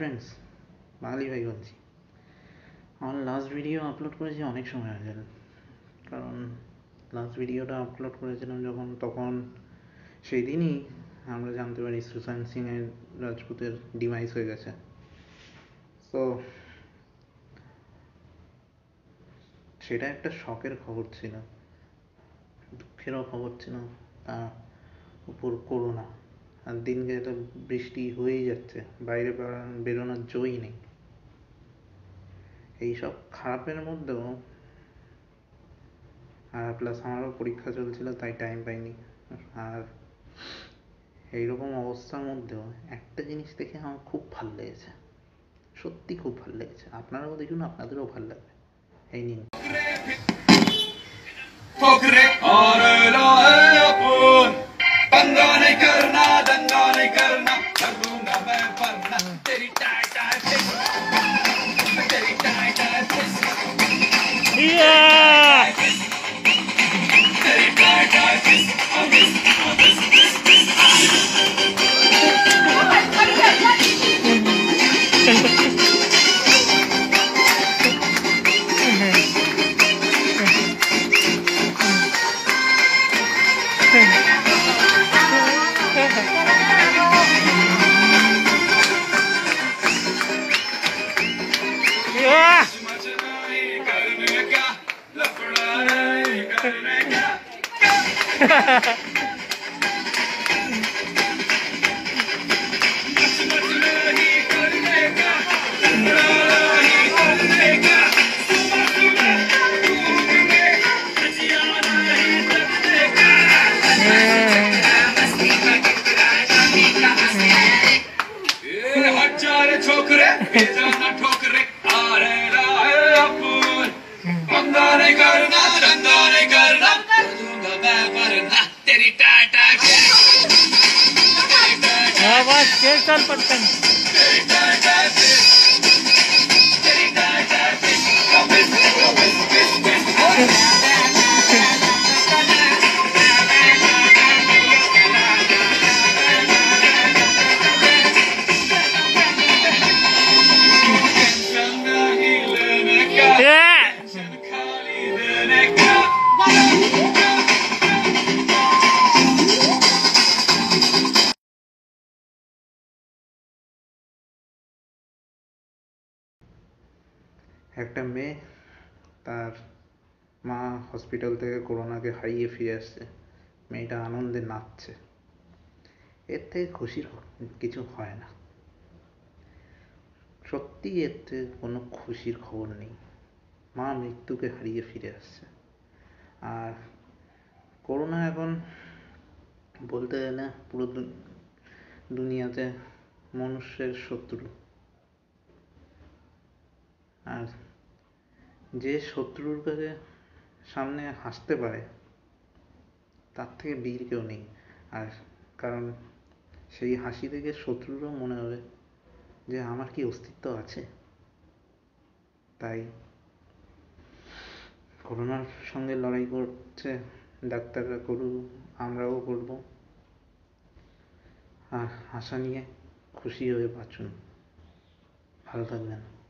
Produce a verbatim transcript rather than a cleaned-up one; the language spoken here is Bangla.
ফ্রেন্ডস, বাঙালি ভাই বলছি। আমার লাস্ট ভিডিও আপলোড করেছি অনেক সময় আগে, কারণ লাস্ট ভিডিওটা আপলোড করেছিলাম যখন তখন সেই দিনই আমরা জানতে পারি সুশান্ত সিংয়ের রাজপুতের ডিমাইস হয়ে গেছে। তো সেটা একটা শখের খবর ছিল, দুঃখেরও খবর ছিল, তার উপর করোনা। আর দিনকে তো বৃষ্টি হয়েই যাচ্ছে, বাইরে বেরোনোর জোই নেই। এইসব খারাপের মধ্যেও আর প্লাস আমারও পরীক্ষা চলছিল, তাই টাইম পাইনি। আর এইরকম অবস্থার মধ্যেও একটা জিনিস দেখে আমার খুব ভালো লেগেছে, সত্যি খুব ভালো লেগেছে। আপনারাও দেখুন, আপনাদেরও ভালো লাগবে। এই নিন। चल पटकन একটা মেয়ে, তার মা হসপিটাল থেকে করোনাকে হারিয়ে ফিরে আসছে, মেয়েটা আনন্দে নাচছে। এর থেকে খুশির কিছু হয় না, সত্যি এর থেকে কোনো খুশির খবর নেই। মা মৃত্যুকে হারিয়ে ফিরে আসছে। আর করোনা এখন বলতে গেলে পুরো দুনিয়াতে মনুষ্যের শত্রু। আর যে শত্রুর কাছে সামনে হাসতে পারে, তার থেকে বীর কেউ নেই। আর কারণ সেই হাসি থেকে শত্রুরও মনে হবে যে আমার কি অস্তিত্ব আছে। তাই করোনার সঙ্গে লড়াই করছে ডাক্তাররা, করুক, আমরাও করব। আর আশা নিয়ে খুশি হয়ে বাঁচুন, ভালো থাকবেন।